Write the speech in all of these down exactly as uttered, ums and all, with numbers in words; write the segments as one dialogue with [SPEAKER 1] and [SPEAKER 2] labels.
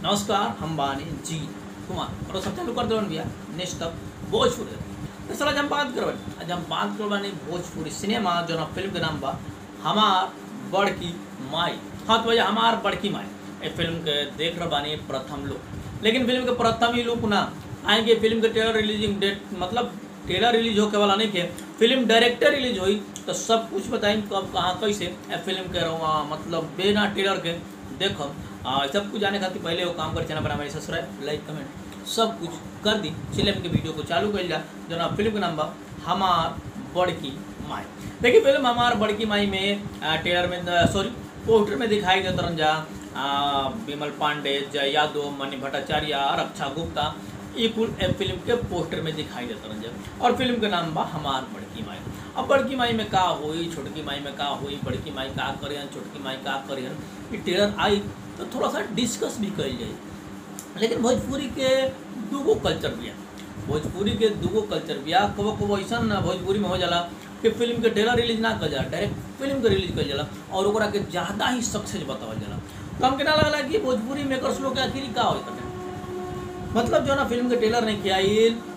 [SPEAKER 1] नमस्कार, हम बानी जी कुमार और सब चालू कर दो भैया नेक्स्ट तक भोजपुरी। तो सर आज हम बात करबे आज हम बात करबानी भोजपुरी सिनेमा जो ना फिल्म के नाम बा हमार बड़की माई। हाँ तो भैया हमार बड़की माई ये फिल्म के देख रहे बानी प्रथम लोग, लेकिन फिल्म के प्रथम ही लोग ना आएंगे। फिल्म के ट्रेलर रिलीजिंग डेट मतलब ट्रेलर रिलीज होके वाला नहीं के, फिल्म डायरेक्टर रिलीज हुई तो सब कुछ बताएं कब कहाँ कैसे फिल्म के रहुआ मतलब बिना ट्रेलर के देखो। सब कुछ जाने खातिर पहले वो काम कर चैनल पर हमारे सब्सक्राइब लाइक कमेंट सब कुछ कर दी। चलिए के वीडियो को चालू कर जा जो ना फिल्म का नाम बा हमार बड़की माई। देखिए फिल्म हमार बड़की माई में ट्रेलर में सॉरी पोस्टर में दिखाई दे तरन जा विमल पांडे, जय यादव, मणि भट्टाचार्य, रक्षा गुप्ता ये कुल फिल्म के पोस्टर में दिखाई देता रह जाए। और फिल्म का नाम बा हमार बड़की माई। अब बड़की माई में का हुई, छोटकी माई में का हुई, बड़की माई का करियन, छोटकी माई का करियन, ये ट्रेलर आई तो थोड़ा सा डिस्कस भी कर जाए। लेकिन भोजपुरी के दूगो कल्चर बिया भोजपुरी के दूगो कल्चर बिया कबो कबो ऐसा ना भोजपुरी में हो जाला कि फिल्म के ट्रेलर रिलीज ना कर जाला, डायरेक्ट फिल्म के रिलीज कर जाला और ओकरा के ज़्यादा ही सक्सेस बतावल जाला। तो हमके ना लगला कि भोजपुरी मेकर्स लोग के आखिर का हो मतलब जो ना फिल्म के ट्रेलर नहीं किया,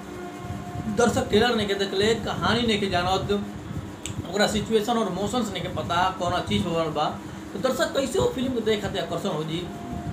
[SPEAKER 1] दर्शक ट्रेलर नहीं के देखले, कहानी नहीं के जानत, ओकरा सिचुएशन और इमोशंस नहीं के पता कौन चीज़ हो बा, तो दर्शक कैसे वो फिल्म को देख खाते आकर्षण हो जी।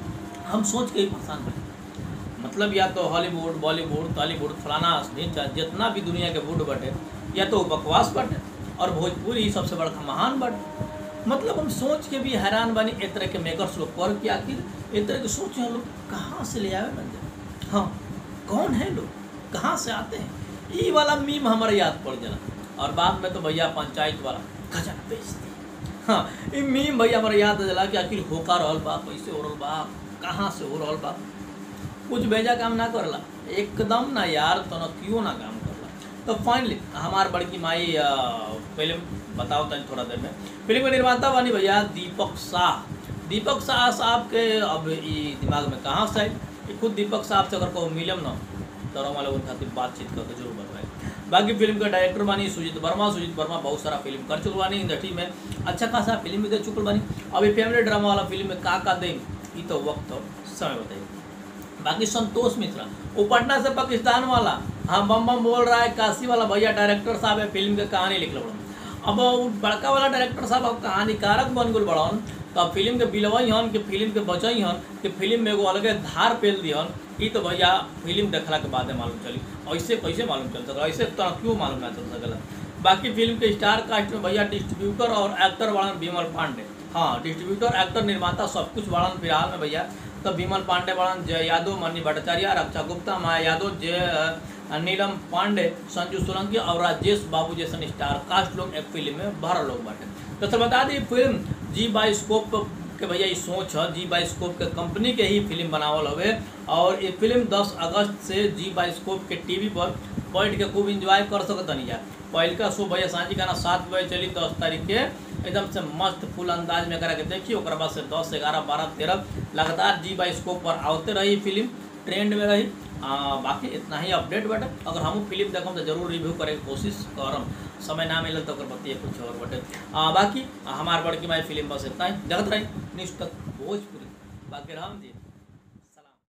[SPEAKER 1] हम सोच के ही परेशान बने मतलब या तो हॉलीवुड, बॉलीवुड, टॉलीवुड, फलाना जितना भी दुनिया के वुड बटे या तो बकवास बटे और भोजपुरी सबसे बड़ा महान बटे। मतलब हम सोच के भी हैरान बनी एक तरह के मेकर्स लोग कर कि आखिर एक तरह के सोच हम लोग कहाँ से ले आए बन जाए। हाँ कौन है लोग, कहाँ से आते हैं, ये वाला मीम हमारे याद पड़ जाला। और बाद में तो भैया पंचायत वाला गजन बेचती। हाँ ये मीम भैया हमारे याद चला कि आखिर होका रहल बा, कैसे हो रहल बा, कहाँ से हो रहल बा, कुछ बेजा काम ना करला एकदम ना यार, तो ना क्यों ना काम करला। तो फाइनली हमार बड़की माई फिल्म बताओ तनी थोड़ा देर में। फिल्म के निर्माता बनी भैया दीपक शाह। दीपक शाह साहब के अब ये दिमाग में कहाँ से आए, खुद दीपक साहब से अगर को मिलम ना तो हमारे लोगों खातिर बातचीत करके जरूर बताए। बाकी फिल्म के डायरेक्टर बानी सुजीत वर्मा। सुजीत वर्मा बहुत सारा फिल्म कर चुकल बानी, इंडस्ट्री में अच्छा खासा फिल्म भी दे चुकल बानी। अभी फैमिली ड्रामा वाला फिल्म में का का दें ये तो वक्त और समय बताइए। बाकी संतोष मिश्रा वो पटना से पाकिस्तान वाला हाँ बम बम बोल रहा है काशी वाला भैया डायरेक्टर साहब है, फिल्म के कहानी लिख लो। अब बड़का वाला डायरेक्टर साहब अब कहानीकारक बन गए बड़न तो अब फिल्म के बिलवई हन कि फिल्म के बचई हन कि फिल्म में एगो अलगे धार पेल दिहन। ये तो भैया फिल्म देखला के बाद मालूम चली, ऐसे कैसे मालूम चल सकला, ऐसे तो क्यों मालूम ना चल सकला। बाकी फिल्म के स्टार कास्ट में भैया डिस्ट्रीब्यूटर और एक्टर वालन विमल पांडे। हाँ डिस्ट्रीब्यूटर, एक्टर, निर्माता सब कुछ वालन फिलहाल में भैया तो विमल पांडे वालन, जय यादव, मणि भट्टाचार्य, रक्षा गुप्ता, माया यादव, जय नीलम पांडे, संजू सोलंकी और राजेश बाबू जैसे स्टार कास्ट लोग एक फिल्म में बारह लोग बाटे। तो सर बता दी फिल्म जी बायोस्कोप के भैया ये सोच है, जी बायोस्कोप के कंपनी के ही फिल्म बनावल हवे और ये फिल्म दस अगस्त से जी बायोस्कोप के टीवी पर बैठ के खूब इंजॉय कर सकत नहीं यार। पहल का शो भैया सांझी गाना सात बजे चली दस तारीख के एकदम से मस्त फुल अंदाज में करा के देखिए। और बाद से दस ग्यारह बारह तेरह लगातार जी बायोस्कोप पर आते रही फिल्म, ट्रेंड में रही। आ, बाकी इतना ही अपडेट बटे। अगर हम फिल्म देखम तो जरूर रिव्यू करे की कोशिश करम, समय ना मिलल तो बताइए कुछ और बटे। बाकी हमार बड़की माई फिल्म बस इतना ही देखते रही न्यूज़ तक भोजपुरी। बाकी राम जी।